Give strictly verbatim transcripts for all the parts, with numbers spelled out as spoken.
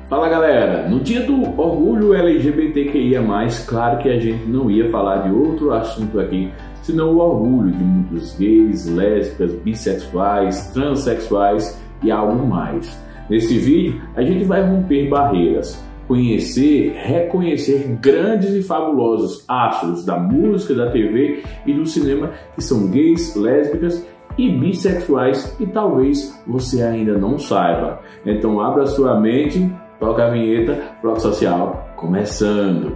Fala galera, no dia do orgulho L G B T Q I A mais, claro que a gente não ia falar de outro assunto aqui, senão o orgulho de muitos gays, lésbicas, bissexuais, transexuais e algo mais. Nesse vídeo a gente vai romper barreiras, conhecer, reconhecer grandes e fabulosos astros da música, da T V e do cinema que são gays, lésbicas e bissexuais e talvez você ainda não saiba. Então abra sua mente, toca a vinheta, Bloco Social começando.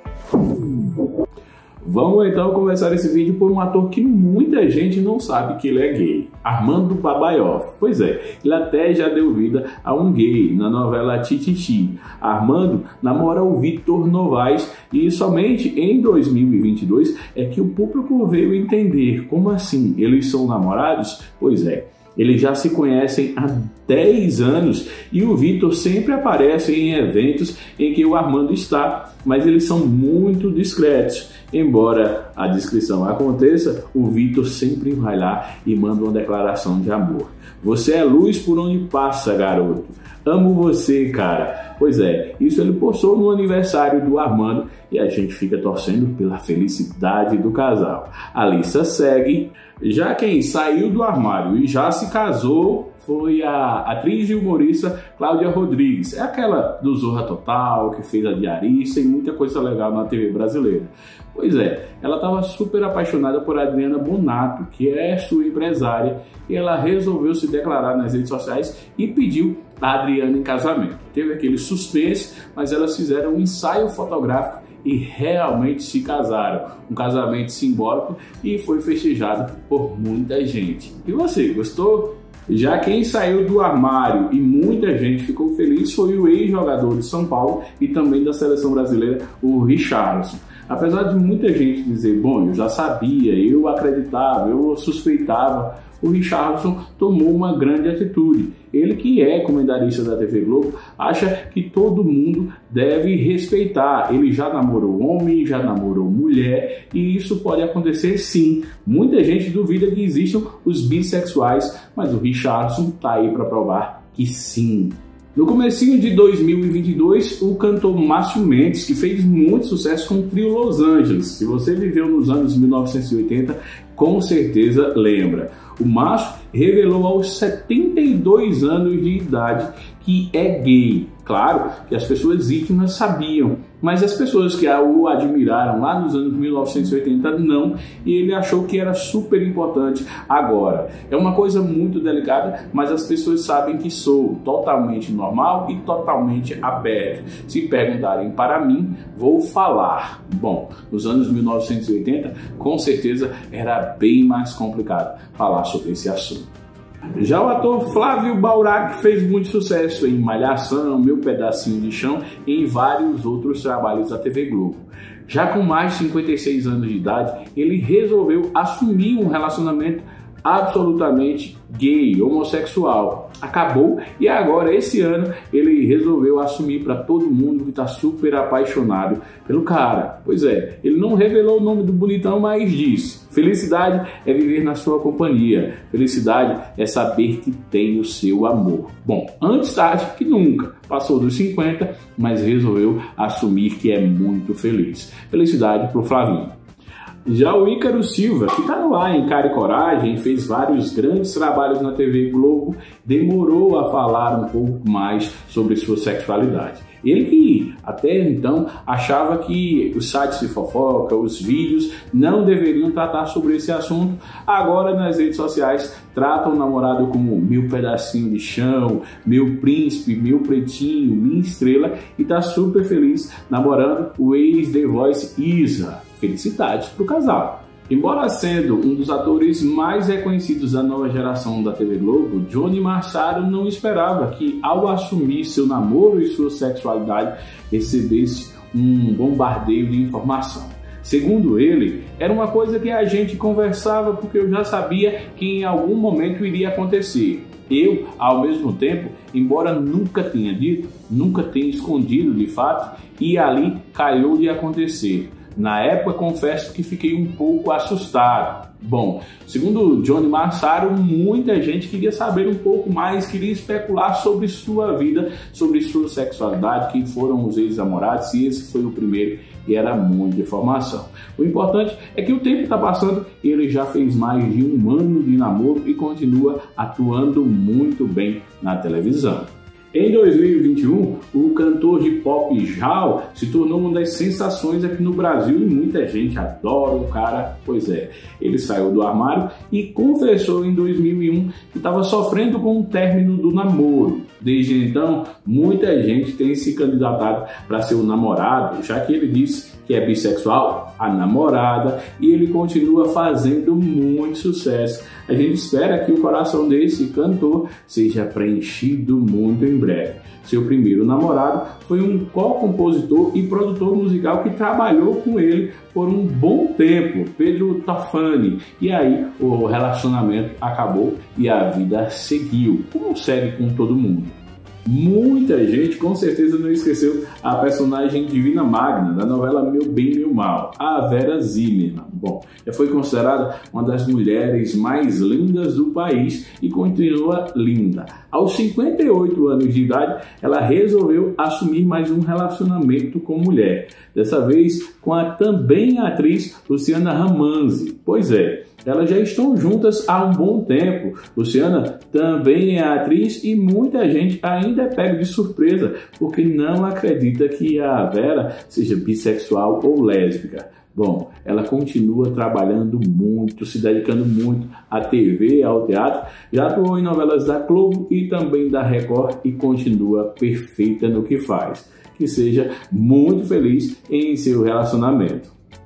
Vamos então começar esse vídeo por um ator que muita gente não sabe que ele é gay, Armando Babaioff. Pois é, ele até já deu vida a um gay na novela Tititi. Armando namora o Vitor Novaes e somente em dois mil e vinte e dois é que o público veio entender como assim eles são namorados? Pois é, eles já se conhecem há dez anos e o Vitor sempre aparece em eventos em que o Armando está, mas eles são muito discretos. Embora a descrição aconteça, o Vitor sempre vai lá e manda uma declaração de amor. Você é luz por onde passa, garoto. Amo você, cara. Pois é, isso ele postou no aniversário do Armando e a gente fica torcendo pela felicidade do casal. A lista segue. Já quem saiu do armário e já se casou foi a atriz e humorista Cláudia Rodrigues. É aquela do Zorra Total, que fez a Diarista e muita coisa legal na T V brasileira. Pois é, ela estava super apaixonada por Adriana Bonato, que é sua empresária, e ela resolveu se declarar nas redes sociais e pediu a Adriana em casamento. Teve aquele suspense, mas elas fizeram um ensaio fotográfico e realmente se casaram. Um casamento simbólico e foi festejado por muita gente. E você, gostou? Já quem saiu do armário e muita gente ficou feliz foi o ex-jogador de São Paulo e também da seleção brasileira, o Richarlison. Apesar de muita gente dizer, bom, eu já sabia, eu acreditava, eu suspeitava, o Richarlison tomou uma grande atitude. Ele, que é comentarista da T V Globo, acha que todo mundo deve respeitar. Ele já namorou homem, já namorou mulher e isso pode acontecer sim. Muita gente duvida que existam os bissexuais, mas o Richarlison tá aí para provar que sim. No comecinho de dois mil e vinte e dois, o cantor Márcio Mendes, que fez muito sucesso com o trio Los Angeles. Se você viveu nos anos mil novecentos e oitenta, com certeza lembra. O Márcio revelou aos setenta e dois anos de idade que é gay. Claro que as pessoas íntimas sabiam, mas as pessoas que o admiraram lá nos anos mil novecentos e oitenta não, e ele achou que era super importante agora. É uma coisa muito delicada, mas as pessoas sabem que sou totalmente normal e totalmente aberto. Se perguntarem para mim, vou falar. Bom, nos anos mil novecentos e oitenta, com certeza era bem mais complicado falar sobre esse assunto. Já o ator Flávio Baurac fez muito sucesso em Malhação, Meu Pedacinho de Chão e em vários outros trabalhos da T V Globo. Já com mais de cinquenta e seis anos de idade, ele resolveu assumir um relacionamento absolutamente gay, homossexual. Acabou e agora esse ano ele resolveu assumir para todo mundo que está super apaixonado pelo cara. Pois é, ele não revelou o nome do bonitão, mas disse: felicidade é viver na sua companhia, felicidade é saber que tem o seu amor. Bom, antes tarde que nunca, passou dos cinquenta, mas resolveu assumir que é muito feliz. Felicidade pro Flavinho. Já o Ícaro Silva, que está no ar em Cara e Coragem, fez vários grandes trabalhos na T V Globo, demorou a falar um pouco mais sobre sua sexualidade. Ele que até então achava que os sites de fofoca, os vídeos não deveriam tratar sobre esse assunto, agora nas redes sociais tratam o namorado como meu pedacinho de chão, meu príncipe, meu pretinho, minha estrela, e está super feliz namorando o ex-The Voice Isa. Felicidades para o casal. Embora sendo um dos atores mais reconhecidos da nova geração da T V Globo, Johnny Marçaro não esperava que, ao assumir seu namoro e sua sexualidade, recebesse um bombardeio de informação. Segundo ele, era uma coisa que a gente conversava porque eu já sabia que em algum momento iria acontecer. Eu, ao mesmo tempo, embora nunca tenha dito, nunca tenha escondido de fato, e ali calhou de acontecer. Na época, confesso que fiquei um pouco assustado. Bom, segundo Johnny Massaro, muita gente queria saber um pouco mais, queria especular sobre sua vida, sobre sua sexualidade, quem foram os ex-namorados, se esse foi o primeiro, e era muita informação. O importante é que o tempo está passando e ele já fez mais de um ano de namoro e continua atuando muito bem na televisão. Em dois mil e vinte e um, o cantor de pop Jal se tornou uma das sensações aqui no Brasil e muita gente adora o cara. Pois é, ele saiu do armário e confessou em dois mil e um que estava sofrendo com o término do namoro. Desde então, muita gente tem se candidatado para ser o namorado, já que ele disse que é bissexual, a namorada, e ele continua fazendo muito sucesso. A gente espera que o coração desse cantor seja preenchido muito em breve. Seu primeiro namorado foi um co-compositor e produtor musical que trabalhou com ele por um bom tempo, Pedro Tofani. E aí o relacionamento acabou e a vida seguiu, como segue com todo mundo. Muita gente com certeza não esqueceu a personagem Divina Magna da novela Meu Bem, Meu Mal, a Vera Zimmermann. Bom, já foi considerada uma das mulheres mais lindas do país e continua linda. Aos cinquenta e oito anos de idade, ela resolveu assumir mais um relacionamento com mulher, dessa vez com a também atriz Luciana Ramanzi. Pois é, elas já estão juntas há um bom tempo. Luciana também é atriz e muita gente ainda é pego de surpresa porque não acredita que a Vera seja bissexual ou lésbica. Bom, ela continua trabalhando muito, se dedicando muito à T V, ao teatro, já atuou em novelas da Globo e também da Record e continua perfeita no que faz. Que seja muito feliz em seu relacionamento.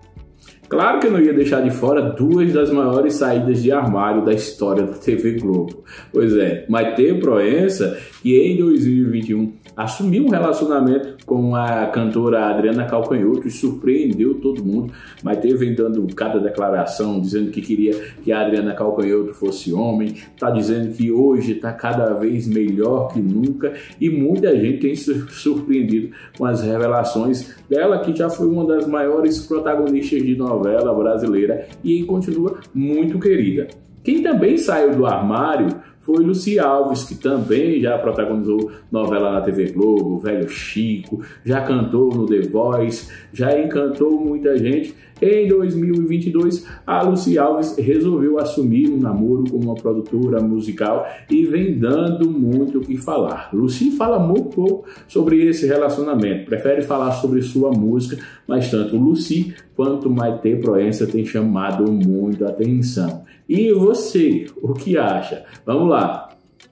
Claro que eu não ia deixar de fora duas das maiores saídas de armário da história da T V Globo. Pois é, Maitê Proença, que em dois mil e vinte e um assumiu um relacionamento com a cantora Adriana Calcanhoto e surpreendeu todo mundo. Maitê vem dando cada declaração, dizendo que queria que a Adriana Calcanhoto fosse homem, está dizendo que hoje está cada vez melhor que nunca e muita gente tem se surpreendido com as revelações dela, que já foi uma das maiores protagonistas de novela brasileira e continua muito querida. Quem também saiu do armário foi Lucy Alves, que também já protagonizou novela na T V Globo, Velho Chico, já cantou no The Voice, já encantou muita gente. Em dois mil e vinte e dois, a Lucy Alves resolveu assumir um namoro com uma produtora musical e vem dando muito o que falar. Lucy fala muito pouco sobre esse relacionamento, prefere falar sobre sua música, mas tanto Lucy quanto Maitê Proença tem chamado muito a atenção. E você, o que acha? Vamos lá!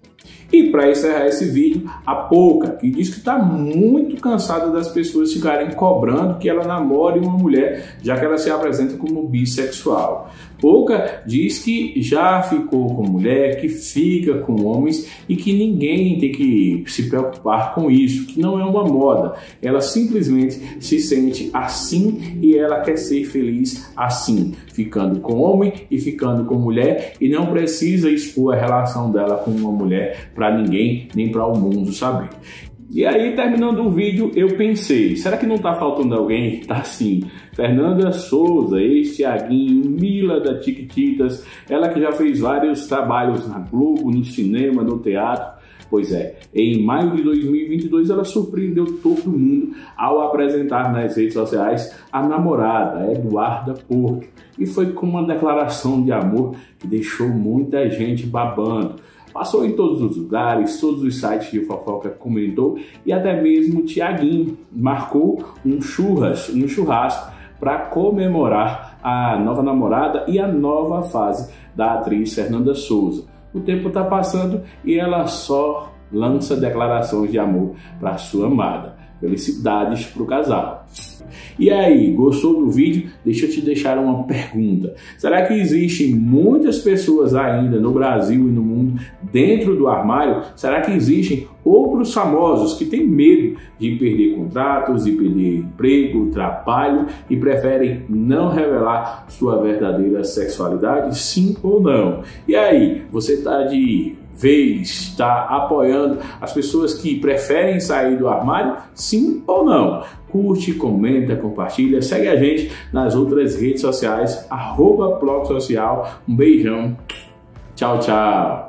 E para encerrar esse vídeo, a Pouca, que diz que está muito cansada das pessoas ficarem cobrando que ela namore uma mulher, já que ela se apresenta como bissexual. Pouca diz que já ficou com mulher, que fica com homens e que ninguém tem que se preocupar com isso, que não é uma moda. Ela simplesmente se sente assim e ela quer ser feliz assim, ficando com homem e ficando com mulher, e não precisa expor a relação dela com uma mulher para ninguém, nem para o mundo saber. E aí, terminando o vídeo, eu pensei, será que não tá faltando alguém? Tá sim. Fernanda Souza, ex-Thiaguinho, Mila da Tiquititas, ela que já fez vários trabalhos na Globo, no cinema, no teatro. Pois é, em maio de dois mil e vinte e dois ela surpreendeu todo mundo ao apresentar nas redes sociais a namorada, Eduarda Porto. E foi com uma declaração de amor que deixou muita gente babando. Passou em todos os lugares, todos os sites de fofoca comentou e até mesmo o Thiaguinho marcou um churras, um churrasco para comemorar a nova namorada e a nova fase da atriz Fernanda Souza. O tempo está passando e ela só lança declarações de amor para sua amada. Felicidades para o casal. E aí, gostou do vídeo? Deixa eu te deixar uma pergunta. Será que existem muitas pessoas ainda no Brasil e no mundo dentro do armário? Será que existem Outros famosos que têm medo de perder contratos, de perder emprego, trabalho e preferem não revelar sua verdadeira sexualidade, sim ou não. E aí, você está de vez, está apoiando as pessoas que preferem sair do armário, sim ou não? Curte, comenta, compartilha, segue a gente nas outras redes sociais, arroba Plot Social. Um beijão, tchau, tchau.